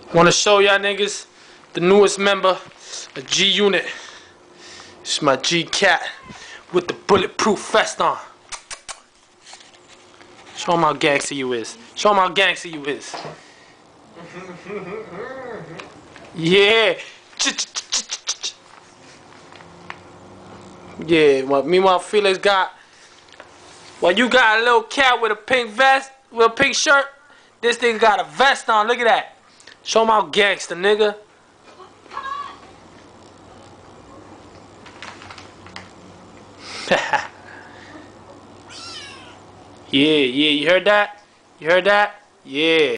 Want to show y'all niggas the newest member of G Unit. It's my G Cat with the bulletproof vest on. Show him how gangster you is. Show him how gangster you is. Yeah. Yeah. Well, meanwhile, Felix got. Well, you got a little cat with a pink vest, with a pink shirt. This nigga got a vest on. Look at that. Show him how gangster, nigga. Yeah, you heard that? You heard that? Yeah.